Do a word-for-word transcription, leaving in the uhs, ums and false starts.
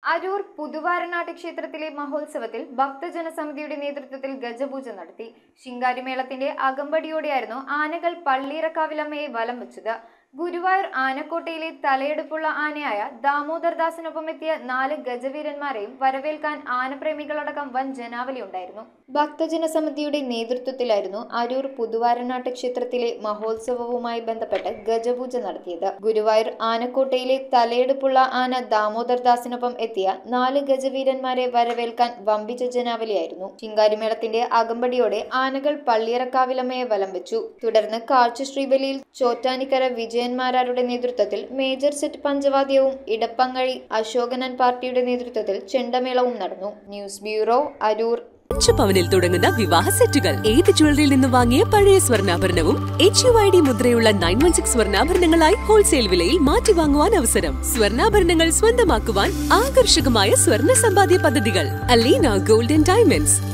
അരൂർ പുതുവാരനാട്ട് ക്ഷേത്രത്തിലെ മഹോത്സവത്തിൽ ഭക്തജനസമിതിയുടെ നേതൃത്വത്തിൽ ഗജപൂജ നടത്തി. ശിങ്കാരിമേളത്തിന്റെ അകമ്പടിയോടെയായിരുന്നു ആനകൾ പള്ളിയിറക്കാവിലമ്മയെ വലം വെച്ചത്. ഗുരുവായൂർ ആനക്കോട്ടയിലെ തലയെടുപ്പുള്ള ആനയായ ദാമോദർദാസിനൊപ്പം എത്തിയ നാല് ഗജവീരന്മാരെയും വരവേൽക്കാൻ ആനപ്രേമികളടക്കം വൻ ജനാവലി ഉണ്ടായിരുന്നു. ഭക്തജനസമിതിയുടെ നേതൃത്വത്തിലായിരുന്നു അരൂർ പുതുവാരനാട്ട് ക്ഷേത്രത്തിലെ മഹോത്സവവുമായി ബന്ധപ്പെട്ട് ഗജപൂജ നടത്തിയത്. ഗുരുവായൂർ ആനക്കോട്ടയിലെ തലയെടുപ്പുള്ള ആന ദാമോദർദാസിനൊപ്പം എത്തിയ നാല് ഗജവീരന്മാരെ വരവേൽക്കാൻ വമ്പിച്ച ജനാവലിയായിരുന്നു. ശിങ്കാരിമേളത്തിന്റെ അകമ്പടിയോടെ ആനകൾ പള്ളിയിറക്കാവിലമ്മയെ വലം വെച്ചു. തുടർന്ന് കാഴ്ചശ്രീബലിയിൽ ചോറ്റാനിക്കര വിജയന്മാരാരുടെ നേതൃത്വത്തിൽ മേജർ സെറ്റ് പഞ്ചവാദ്യവും ഇടപ്പങ്ങഴി അശോകനൻ പാർട്ടിയുടെ നേതൃത്വത്തിൽ ചെണ്ടമേളവും നടന്നു. News bureau, Aroor. അഞ്ചു പവനിൽ തുടങ്ങുന്ന വിവാഹ സെറ്റുകൾ ഏത് ജ്വല്ലറിയിൽ നിന്ന് വാങ്ങിയ പഴയ സ്വർണ്ണാഭരണവും എച്ച് യു ഐ ഡി മുദ്രയുള്ള നയൻ വൺ സിക്സ് സ്വർണ്ണാഭരണങ്ങളായി ഹോൾസെയിൽ വിലയിൽ മാറ്റി വാങ്ങുവാൻ അവസരം. സ്വർണ്ണാഭരണങ്ങൾ സ്വന്തമാക്കുവാൻ ആകർഷകമായ സ്വർണ്ണ സമ്പാദ്യ പദ്ധതികൾ. Aleena golden diamonds.